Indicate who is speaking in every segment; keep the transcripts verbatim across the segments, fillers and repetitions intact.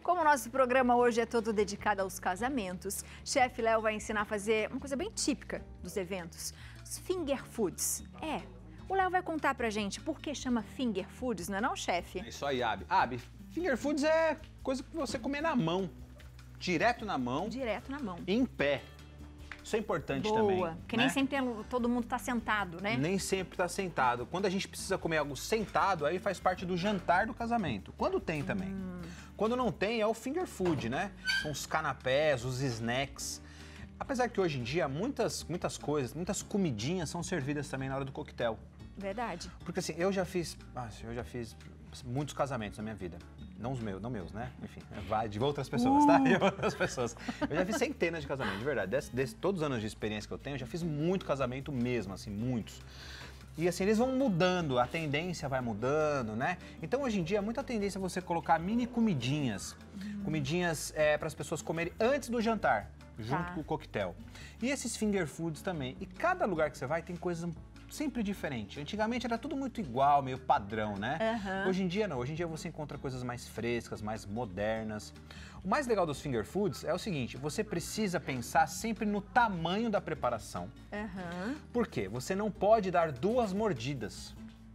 Speaker 1: Como o nosso programa hoje é todo dedicado aos casamentos, chefe Léo vai ensinar a fazer uma coisa bem típica dos eventos, os finger foods. É, o Léo vai contar pra gente por que chama finger foods, não é não, chefe?
Speaker 2: É isso aí, Abi. Abi, finger foods é coisa que você comer na mão, direto na mão.
Speaker 1: Direto na mão.
Speaker 2: Em pé. Isso é importante
Speaker 1: Boa,
Speaker 2: também.
Speaker 1: Boa, porque
Speaker 2: né?
Speaker 1: nem sempre todo mundo está sentado, né?
Speaker 2: Nem sempre está sentado. Quando a gente precisa comer algo sentado, aí faz parte do jantar do casamento. Quando tem também. Hum. Quando não tem, é o finger food, né? São os canapés, os snacks. Apesar que hoje em dia, muitas, muitas coisas, muitas comidinhas são servidas também na hora do coquetel.
Speaker 1: Verdade.
Speaker 2: Porque assim, eu já fiz, eu já fiz muitos casamentos na minha vida. Não os meus, não meus, né? Enfim, vai de outras pessoas, uh. tá? De outras pessoas. Eu já fiz centenas de casamentos, de verdade. Desse, desse, todos os anos de experiência que eu tenho, eu já fiz muito casamento mesmo, assim, muitos. E assim, eles vão mudando, a tendência vai mudando, né? Então, hoje em dia, muita tendência é você colocar mini comidinhas. Hum. Comidinhas é, para as pessoas comerem antes do jantar, junto tá. com o coquetel. E esses finger foods também. E cada lugar que você vai tem coisas sempre diferente. Antigamente era tudo muito igual, meio padrão, né? Uhum. Hoje em dia não, hoje em dia você encontra coisas mais frescas, mais modernas. O mais legal dos finger foods é o seguinte, você precisa pensar sempre no tamanho da preparação. Uhum. Por quê? Você não pode dar duas mordidas.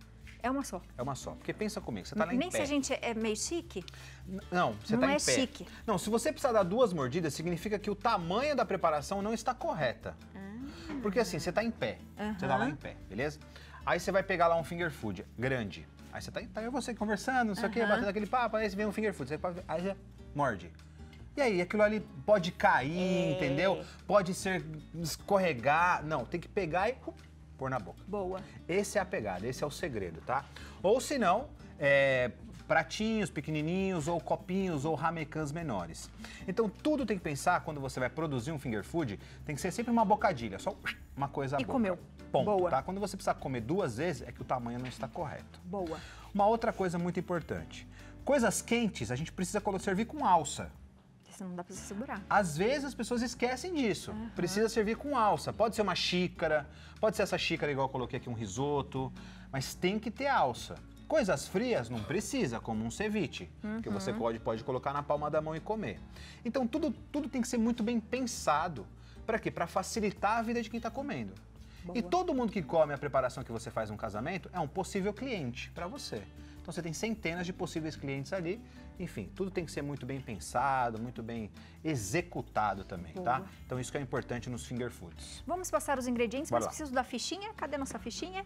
Speaker 1: É uma só.
Speaker 2: É uma só. Porque pensa comigo, você tá lá em
Speaker 1: Nem
Speaker 2: pé.
Speaker 1: se a gente é meio chique?
Speaker 2: Não, você
Speaker 1: não
Speaker 2: tá
Speaker 1: é
Speaker 2: em pé.
Speaker 1: chique.
Speaker 2: Não, se você precisar dar duas mordidas, significa que o tamanho da preparação não está correta. Ah. Porque assim, você tá em pé, uhum. você tá lá em pé, beleza? Aí você vai pegar lá um finger food grande. Aí você tá, tá eu e você conversando, não sei uhum. o quê, batendo aquele papo, aí você vem um finger food, você pode, aí já morde. E aí, aquilo ali pode cair, é. entendeu? Pode ser escorregar. Não, tem que pegar e uh, pôr na boca.
Speaker 1: Boa.
Speaker 2: Esse é a pegada, esse é o segredo, tá? Ou se não, é, pratinhos pequenininhos ou copinhos ou ramecãs menores. Então, tudo tem que pensar, quando você vai produzir um finger food, tem que ser sempre uma bocadilha, só uma coisa
Speaker 1: e
Speaker 2: boa.
Speaker 1: comeu.
Speaker 2: Ponto,
Speaker 1: Boa.
Speaker 2: Tá? Quando você precisar comer duas vezes, é que o tamanho não está correto.
Speaker 1: Boa.
Speaker 2: Uma outra coisa muito importante. Coisas quentes, a gente precisa servir com alça.
Speaker 1: Isso não dá pra se segurar.
Speaker 2: Às vezes as pessoas esquecem disso. Uhum. Precisa servir com alça. Pode ser uma xícara, pode ser essa xícara igual eu coloquei aqui, um risoto, mas tem que ter alça. Coisas frias não precisa, como um ceviche, uhum. que você pode, pode colocar na palma da mão e comer. Então tudo, tudo tem que ser muito bem pensado. Para quê? Para facilitar a vida de quem está comendo. Boa. E todo mundo que come a preparação que você faz num casamento é um possível cliente para você. Então você tem centenas de possíveis clientes ali. Enfim, tudo tem que ser muito bem pensado, muito bem executado também, Boa. tá? Então isso que é importante nos finger foods.
Speaker 1: Vamos passar os ingredientes,
Speaker 2: Bora
Speaker 1: mas
Speaker 2: lá.
Speaker 1: preciso da fichinha. Cadê nossa fichinha?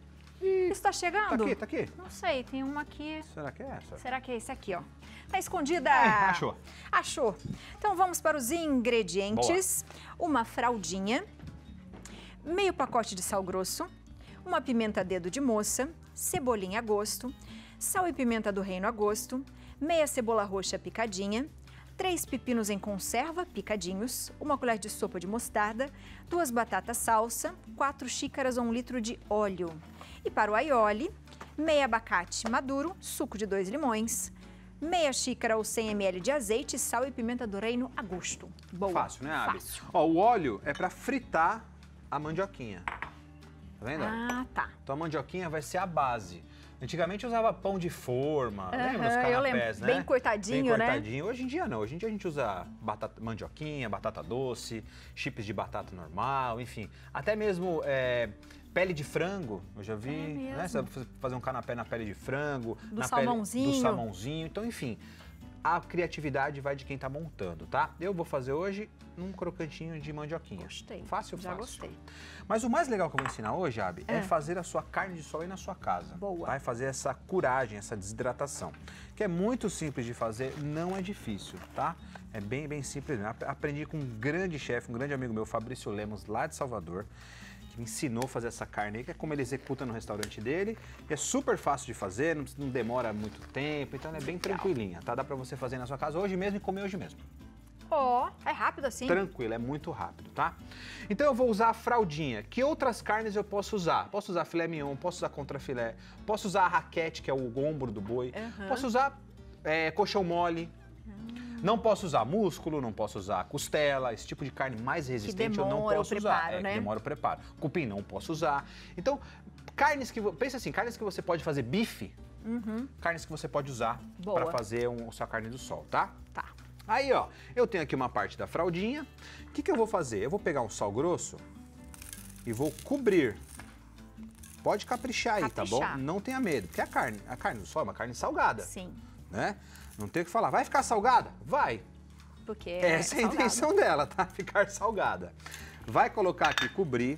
Speaker 2: Ih,
Speaker 1: Isso tá chegando?
Speaker 2: Tá aqui, tá aqui.
Speaker 1: Não sei, tem uma aqui.
Speaker 2: Será que é essa?
Speaker 1: Será que é esse aqui, ó? Tá escondida.
Speaker 2: É, achou.
Speaker 1: Achou. Então vamos para os ingredientes. Boa. Uma fraldinha, meio pacote de sal grosso, uma pimenta dedo de moça, cebolinha a gosto, sal e pimenta do reino a gosto, meia cebola roxa picadinha, três pepinos em conserva picadinhos, uma colher de sopa de mostarda, duas batatas salsa, quatro xícaras ou um litro de óleo. E para o aioli, meia abacate maduro, suco de dois limões, meia xícara ou cem mililitros de azeite, sal e pimenta do reino a gosto. Boa.
Speaker 2: Fácil, né, Abi?
Speaker 1: Fácil.
Speaker 2: Ó, o óleo é para fritar a mandioquinha. Tá vendo?
Speaker 1: Ah, tá.
Speaker 2: Então a mandioquinha vai ser a base. Antigamente usava pão de forma, uhum, lembra os canapés,
Speaker 1: eu lembro.
Speaker 2: né?
Speaker 1: Bem cortadinho,
Speaker 2: Bem
Speaker 1: né?
Speaker 2: cortadinho. Hoje em dia não, hoje em dia a gente usa batata, mandioquinha, batata doce, chips de batata normal, enfim. Até mesmo é, pele de frango, eu já vi, é né? Você vai fazer um canapé na pele de frango,
Speaker 1: do
Speaker 2: na
Speaker 1: salmãozinho.
Speaker 2: Pele, do salmãozinho, então enfim. A criatividade vai de quem tá montando, tá? Eu vou fazer hoje um crocantinho de mandioquinha.
Speaker 1: Gostei.
Speaker 2: Fácil,
Speaker 1: Já
Speaker 2: fácil.
Speaker 1: gostei.
Speaker 2: Mas o mais legal que eu vou ensinar hoje, Abi, é,
Speaker 1: é
Speaker 2: fazer a sua carne de sol aí na sua casa.
Speaker 1: Boa.
Speaker 2: Vai fazer essa curagem, essa desidratação. Que é muito simples de fazer, não é difícil, tá? É bem, bem simples. Aprendi com um grande chefe, um grande amigo meu, Fabrício Lemos, lá de Salvador, que me ensinou a fazer essa carne aí, que é como ele executa no restaurante dele. E é super fácil de fazer, não, não demora muito tempo, então é bem tranquilinha, tá? Dá pra você fazer na sua casa hoje mesmo e comer hoje mesmo.
Speaker 1: Ó, oh, é rápido assim?
Speaker 2: Tranquilo, é muito rápido, tá? Então eu vou usar a fraldinha. Que outras carnes eu posso usar? Posso usar filé mignon, posso usar contrafilé, posso usar a raquete, que é o ombro do boi, uhum. posso usar é, coxão mole. Não posso usar músculo, não posso usar costela, esse tipo de carne mais resistente eu não posso usar.
Speaker 1: Preparo,
Speaker 2: é,
Speaker 1: né?
Speaker 2: que demora o preparo. Cupim não posso usar. Então, carnes que... Pensa assim, carnes que você pode fazer bife,
Speaker 1: Uhum.
Speaker 2: Carnes que você pode usar para fazer um, a sua carne do sol, tá?
Speaker 1: Tá.
Speaker 2: Aí, ó, eu tenho aqui uma parte da fraldinha. O que, que eu vou fazer? Eu vou pegar um sal grosso e vou cobrir. Pode caprichar aí, caprichar. Tá bom? Não tenha medo, porque a carne, a carne do sol é uma carne salgada.
Speaker 1: Sim.
Speaker 2: Né? Não tem o que falar. Vai ficar salgada? Vai.
Speaker 1: Porque é
Speaker 2: Essa é a intenção dela, tá? Ficar salgada. Vai colocar aqui, cobrir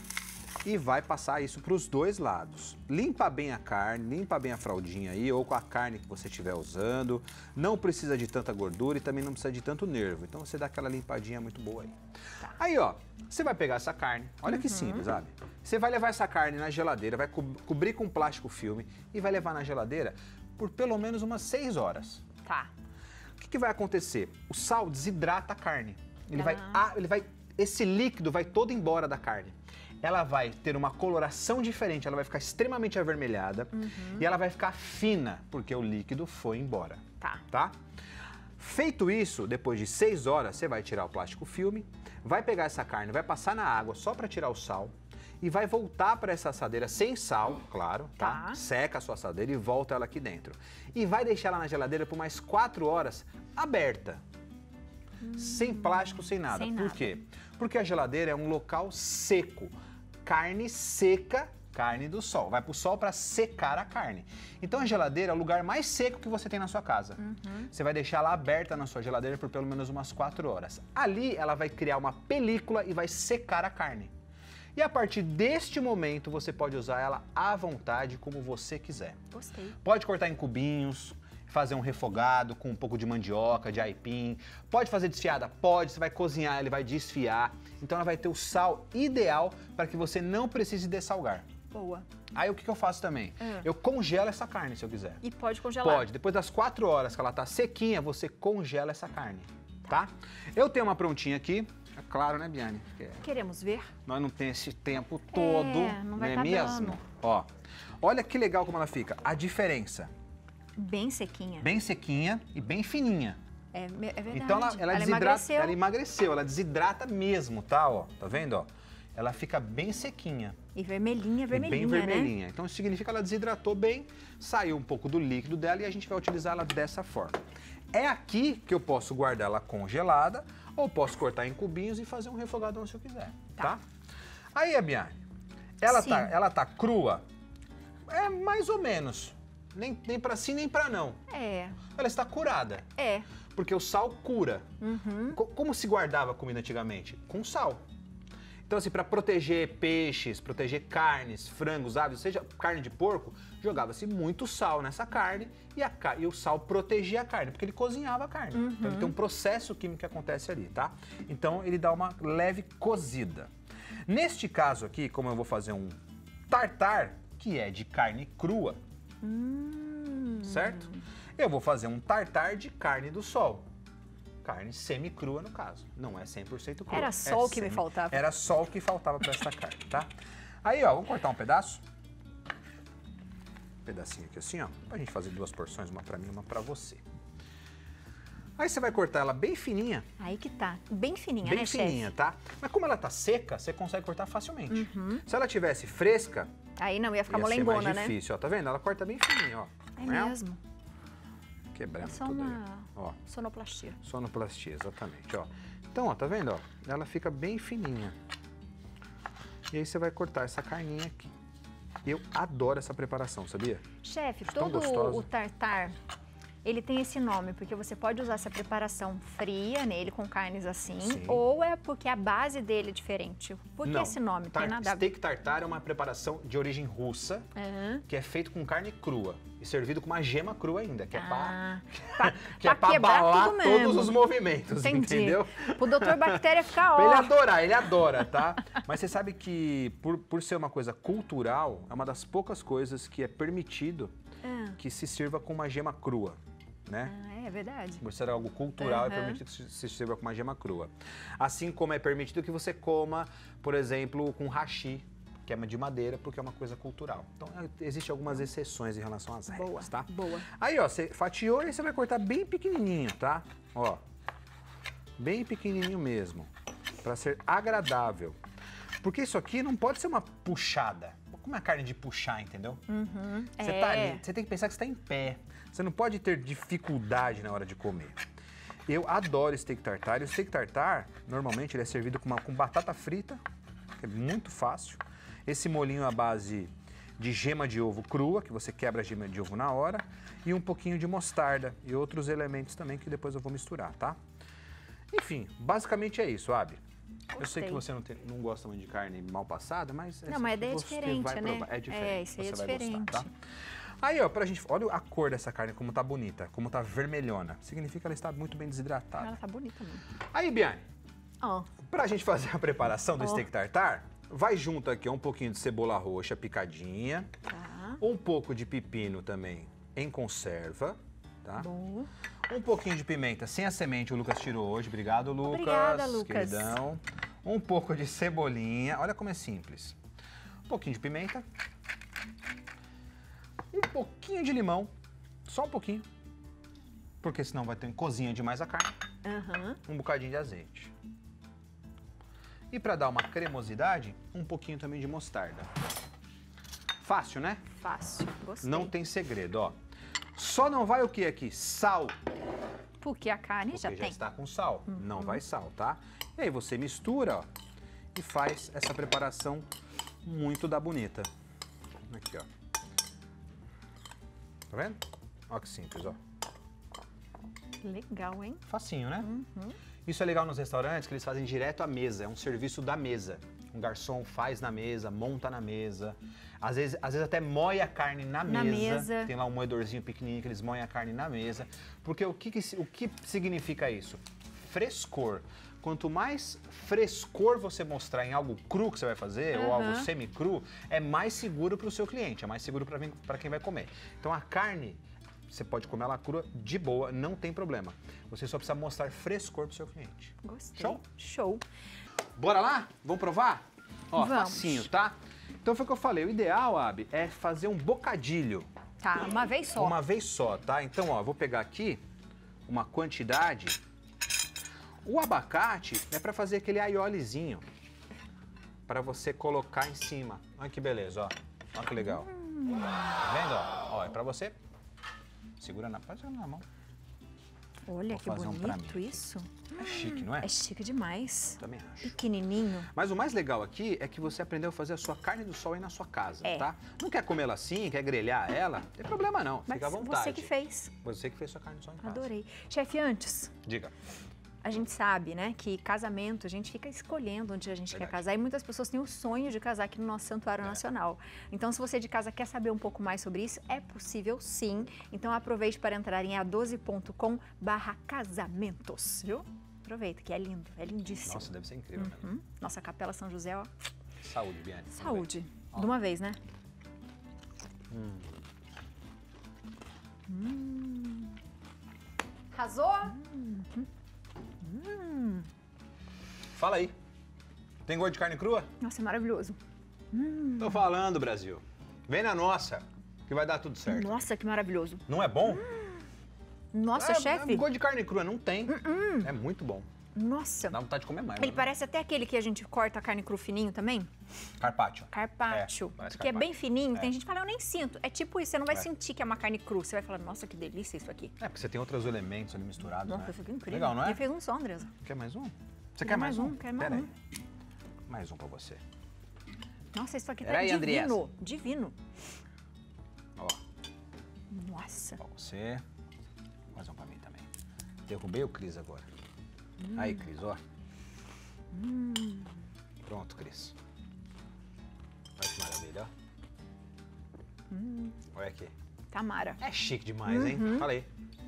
Speaker 2: e vai passar isso para os dois lados. Limpa bem a carne, limpa bem a fraldinha aí, ou com a carne que você estiver usando. Não precisa de tanta gordura e também não precisa de tanto nervo. Então você dá aquela limpadinha muito boa aí. Tá. Aí, ó, você vai pegar essa carne, olha uhum. que simples, sabe? Você vai levar essa carne na geladeira, vai co cobrir com plástico filme e vai levar na geladeira por pelo menos umas seis horas.
Speaker 1: Tá.
Speaker 2: O que, que vai acontecer? O sal desidrata a carne. Ele ah. vai, ah, ele vai, esse líquido vai todo embora da carne. Ela vai ter uma coloração diferente, ela vai ficar extremamente avermelhada uhum. e ela vai ficar fina, porque o líquido foi embora.
Speaker 1: Tá.
Speaker 2: Tá? Feito isso, depois de seis horas, você vai tirar o plástico filme, vai pegar essa carne, vai passar na água só para tirar o sal e vai voltar para essa assadeira sem sal, claro, tá? tá? Seca a sua assadeira e volta ela aqui dentro. E vai deixar ela na geladeira por mais quatro horas aberta. Hum, sem plástico, sem nada.
Speaker 1: Sem
Speaker 2: por
Speaker 1: nada.
Speaker 2: quê? Porque a geladeira é um local seco. Carne seca, carne do sol. Vai pro sol para secar a carne. Então a geladeira é o lugar mais seco que você tem na sua casa. Uhum. Você vai deixar ela aberta na sua geladeira por pelo menos umas quatro horas. Ali ela vai criar uma película e vai secar a carne. E a partir deste momento você pode usar ela à vontade, como você quiser.
Speaker 1: Gostei.
Speaker 2: Pode cortar em cubinhos, fazer um refogado com um pouco de mandioca, de aipim. Pode fazer desfiada? Pode. Você vai cozinhar, ele vai desfiar. Então ela vai ter o sal ideal para que você não precise dessalgar.
Speaker 1: Boa.
Speaker 2: Aí o que, que eu faço também? É. Eu congelo essa carne se eu quiser.
Speaker 1: E pode congelar?
Speaker 2: Pode. Depois das quatro horas que ela tá sequinha, você congela essa carne, tá? tá? Eu tenho uma prontinha aqui. É claro, né, Biane? É...
Speaker 1: Queremos ver?
Speaker 2: Nós não temos esse tempo todo,
Speaker 1: é, não vai
Speaker 2: não é
Speaker 1: tá
Speaker 2: mesmo?
Speaker 1: Dando.
Speaker 2: Ó, olha que legal como ela fica. A diferença.
Speaker 1: Bem sequinha.
Speaker 2: Bem sequinha e bem fininha.
Speaker 1: É, é verdade.
Speaker 2: Então ela, ela,
Speaker 1: ela
Speaker 2: desidrata,
Speaker 1: emagreceu.
Speaker 2: Ela emagreceu, ela desidrata mesmo, tá? Ó, tá vendo? Ó? Ela fica bem sequinha.
Speaker 1: E vermelhinha, vermelhinha,
Speaker 2: e bem vermelhinha.
Speaker 1: Né?
Speaker 2: Então isso significa que ela desidratou bem, saiu um pouco do líquido dela e a gente vai utilizar ela dessa forma. É aqui que eu posso guardar ela congelada ou posso cortar em cubinhos e fazer um refogadão se eu quiser, tá? tá? Aí, a Biane, ela tá, ela tá crua? É mais ou menos. Nem, nem pra sim, nem pra não.
Speaker 1: É.
Speaker 2: Ela está curada.
Speaker 1: É.
Speaker 2: Porque o sal cura.
Speaker 1: Uhum.
Speaker 2: Como se guardava a comida antigamente? Com sal. Então, assim, para proteger peixes, proteger carnes, frangos, aves, seja carne de porco, jogava-se muito sal nessa carne e, a, e o sal protegia a carne, porque ele cozinhava a carne.
Speaker 1: Uhum.
Speaker 2: Então, ele tem um processo químico que acontece ali, tá? Então, ele dá uma leve cozida. Neste caso aqui, como eu vou fazer um tartar, que é de carne crua,
Speaker 1: hum.
Speaker 2: certo? Eu vou fazer um tartar de carne do sol. Carne semi-crua, no caso. Não é cem por cento crua.
Speaker 1: Era só
Speaker 2: é
Speaker 1: o que
Speaker 2: semi...
Speaker 1: me faltava.
Speaker 2: Era só o que faltava para essa carne, tá? Aí, ó, vamos cortar um pedaço. Um pedacinho aqui assim, ó. Pra gente fazer duas porções, uma pra mim e uma pra você. Aí você vai cortar ela bem fininha.
Speaker 1: Aí que tá. Bem fininha,
Speaker 2: bem
Speaker 1: né, chefe? Bem
Speaker 2: fininha, tá? Mas como ela tá seca, você consegue cortar facilmente.
Speaker 1: Uhum.
Speaker 2: Se ela tivesse fresca...
Speaker 1: Aí não, ia ficar
Speaker 2: ia
Speaker 1: molengona,
Speaker 2: ser mais
Speaker 1: né?
Speaker 2: difícil, ó. Tá vendo? Ela corta bem fininha, ó.
Speaker 1: É mesmo.
Speaker 2: Quebrando
Speaker 1: é só
Speaker 2: tudo
Speaker 1: uma
Speaker 2: aí. Ó.
Speaker 1: sonoplastia.
Speaker 2: Sonoplastia, exatamente, ó. Então, ó, tá vendo, ó? Ela fica bem fininha. E aí você vai cortar essa carninha aqui. Eu adoro essa preparação, sabia?
Speaker 1: Chefe, todo o tartar, ele tem esse nome, porque você pode usar essa preparação fria nele, com carnes assim, Sim. ou é porque a base dele é diferente? Por que
Speaker 2: Não,
Speaker 1: esse nome?
Speaker 2: Tar
Speaker 1: tem nada a...
Speaker 2: Steak tartar é uma preparação de origem russa,
Speaker 1: uhum.
Speaker 2: que é feito com carne crua e servido com uma gema crua ainda, que é
Speaker 1: ah,
Speaker 2: pra,
Speaker 1: pra,
Speaker 2: que é pra abalar todos
Speaker 1: mesmo.
Speaker 2: os movimentos,
Speaker 1: Entendi.
Speaker 2: entendeu?
Speaker 1: O doutor Bactéria ficar ó.
Speaker 2: Pra ele adorar, ele adora, tá? Mas você sabe que por, por ser uma coisa cultural, é uma das poucas coisas que é permitido
Speaker 1: ah.
Speaker 2: que se sirva com uma gema crua. Né?
Speaker 1: Ah, é verdade.
Speaker 2: Por ser algo cultural, uhum. é permitido que se sirva com uma gema crua. Assim como é permitido que você coma, por exemplo, com hashi, que é de madeira, porque é uma coisa cultural. Então, existem algumas exceções em relação às regras,
Speaker 1: boa,
Speaker 2: tá?
Speaker 1: Boa.
Speaker 2: Aí, ó, você fatiou e você vai cortar bem pequenininho, tá? Ó, bem pequenininho mesmo, para ser agradável. Porque isso aqui não pode ser uma puxada. como é carne de puxar, entendeu?
Speaker 1: Uhum.
Speaker 2: Você
Speaker 1: é.
Speaker 2: tá ali, você tem que pensar que você tá em pé. Você não pode ter dificuldade na hora de comer. Eu adoro steak tartar. E o steak tartar, normalmente, ele é servido com, uma, com batata frita, que é muito fácil. Esse molhinho à base de gema de ovo crua, que você quebra a gema de ovo na hora, e um pouquinho de mostarda e outros elementos também que depois eu vou misturar, tá? Enfim, basicamente é isso, Abi. Eu sei que você não, tem, não gosta muito de carne mal passada, mas...
Speaker 1: Não, mas a ideia é
Speaker 2: você
Speaker 1: diferente,
Speaker 2: vai
Speaker 1: né?
Speaker 2: provar. É diferente,
Speaker 1: É, isso aí é
Speaker 2: você vai
Speaker 1: diferente.
Speaker 2: gostar, tá? Aí, ó, pra gente... Olha a cor dessa carne, como tá bonita, como tá vermelhona. Significa que ela está muito bem desidratada.
Speaker 1: Ela tá bonita mesmo.
Speaker 2: Aí, Biane,
Speaker 1: Ó.
Speaker 2: pra gente fazer a preparação do
Speaker 1: Ó.
Speaker 2: steak tartar, vai junto aqui ó, um pouquinho de cebola roxa picadinha,
Speaker 1: Tá.
Speaker 2: um pouco de pepino também em conserva, tá?
Speaker 1: Bom.
Speaker 2: Um pouquinho de pimenta sem a semente, o Lucas tirou hoje. Obrigado, Lucas.
Speaker 1: Obrigada, Lucas.
Speaker 2: Queridão. Um pouco de cebolinha. Olha como é simples. Um pouquinho de pimenta. Um pouquinho de limão. Só um pouquinho. Porque senão vai ter cozinha demais a carne.
Speaker 1: Aham.
Speaker 2: Um bocadinho de azeite. E para dar uma cremosidade, um pouquinho também de mostarda. Fácil, né?
Speaker 1: Fácil. Gostei.
Speaker 2: Não tem segredo, ó. Só não vai o que aqui? Sal.
Speaker 1: Porque a carne
Speaker 2: Porque
Speaker 1: já
Speaker 2: já
Speaker 1: tem.
Speaker 2: está com sal. Não vai sal, tá? E aí você mistura, ó, e faz essa preparação muito da bonita. Aqui, ó. Tá vendo? Ó que simples, ó.
Speaker 1: Legal, hein?
Speaker 2: Facinho, né? Isso é legal nos restaurantes, que eles fazem direto à mesa. É um serviço da mesa. Um garçom faz na mesa, monta na mesa. Às vezes, às vezes até moe a carne na,
Speaker 1: Na
Speaker 2: mesa.
Speaker 1: mesa.
Speaker 2: Tem lá um moedorzinho pequenininho que eles moem a carne na mesa. Porque o que, que- o que significa isso? Frescor. Quanto mais frescor você mostrar em algo cru que você vai fazer, ou algo
Speaker 1: Aham.
Speaker 2: semi-cru, é mais seguro para o seu cliente, é mais seguro para quem vai comer. Então a carne, você pode comer ela crua de boa, não tem problema. Você só precisa mostrar frescor para o seu cliente.
Speaker 1: Gostei.
Speaker 2: Show?
Speaker 1: Show.
Speaker 2: Bora lá? Vamos provar? Ó,
Speaker 1: Vamos.
Speaker 2: facinho, tá? Então foi o que eu falei, o ideal, Abi, é fazer um bocadilho.
Speaker 1: Tá, uma vez só.
Speaker 2: Uma vez só, tá? Então, ó, eu vou pegar aqui uma quantidade. O abacate é para fazer aquele aiolezinho, para você colocar em cima. Olha que beleza, ó. Olha que legal. Tá vendo, ó? Ó, é para você. Segura na, pode segurar na mão.
Speaker 1: Olha
Speaker 2: Vou
Speaker 1: que
Speaker 2: fazer um pra
Speaker 1: bonito
Speaker 2: mim.
Speaker 1: isso.
Speaker 2: É chique, não é?
Speaker 1: É chique demais.
Speaker 2: Também acho.
Speaker 1: Pequenininho.
Speaker 2: Mas o mais legal aqui é que você aprendeu a fazer a sua carne do sol aí na sua casa,
Speaker 1: É.
Speaker 2: tá? Não quer comer ela assim, quer grelhar ela? Não tem problema não,
Speaker 1: Mas
Speaker 2: fica à vontade.
Speaker 1: você que fez.
Speaker 2: Você que fez sua carne do sol em casa.
Speaker 1: Adorei. Chefe, antes,
Speaker 2: Diga.
Speaker 1: a gente sabe, né, que casamento, a gente fica escolhendo onde a gente
Speaker 2: Verdade.
Speaker 1: quer casar e muitas pessoas têm o sonho de casar aqui no nosso Santuário
Speaker 2: É.
Speaker 1: Nacional. Então, se você de casa quer saber um pouco mais sobre isso, é possível sim. Então, aproveite para entrar em a doze ponto com barra casamentos, viu? Aproveita, que é lindo, é lindíssimo.
Speaker 2: Nossa, deve ser incrível mesmo.
Speaker 1: Hum, Nossa Capela São José, ó,
Speaker 2: Saúde, Biane. Vamos ver.
Speaker 1: saúde.
Speaker 2: Ó.
Speaker 1: De uma vez, né? Arrasou?
Speaker 2: Fala aí. Tem gosto de carne crua?
Speaker 1: Nossa, é maravilhoso.
Speaker 2: Tô falando, Brasil. Vem na nossa, que vai dar tudo certo.
Speaker 1: Nossa, que maravilhoso.
Speaker 2: Não é bom?
Speaker 1: Nossa,
Speaker 2: é,
Speaker 1: chefe.
Speaker 2: é gosto de carne crua, não tem. É muito bom.
Speaker 1: Nossa.
Speaker 2: Dá vontade de comer mais.
Speaker 1: Ele
Speaker 2: né?
Speaker 1: parece até aquele que a gente corta a carne cru fininho também.
Speaker 2: Carpaccio.
Speaker 1: Carpaccio.
Speaker 2: É, parece
Speaker 1: porque é bem
Speaker 2: carpaccio.
Speaker 1: fininho.
Speaker 2: É.
Speaker 1: Tem gente que fala, eu nem sinto. É tipo isso, você não vai
Speaker 2: É.
Speaker 1: sentir que é uma carne cru. Você vai falar, nossa, que delícia isso aqui.
Speaker 2: É, porque você tem outros elementos ali misturados,
Speaker 1: Nossa,
Speaker 2: né?
Speaker 1: isso aqui é incrível.
Speaker 2: Legal, não é?
Speaker 1: Quem fez um só, Andresa?
Speaker 2: Quer mais um? Você
Speaker 1: Quer
Speaker 2: quer mais,
Speaker 1: mais
Speaker 2: um?
Speaker 1: um, quero mais
Speaker 2: Pera
Speaker 1: um.
Speaker 2: aí. Mais um pra você.
Speaker 1: Nossa, isso aqui tá
Speaker 2: Peraí,
Speaker 1: divino. Divino.
Speaker 2: Ó,
Speaker 1: Nossa.
Speaker 2: pra você. Mais um pra mim também. Derrubei o Cris agora. Aí, Cris, ó. Pronto, Cris. Olha que maravilha, ó. Olha aqui.
Speaker 1: Tamara.
Speaker 2: É chique demais, hein? Falei.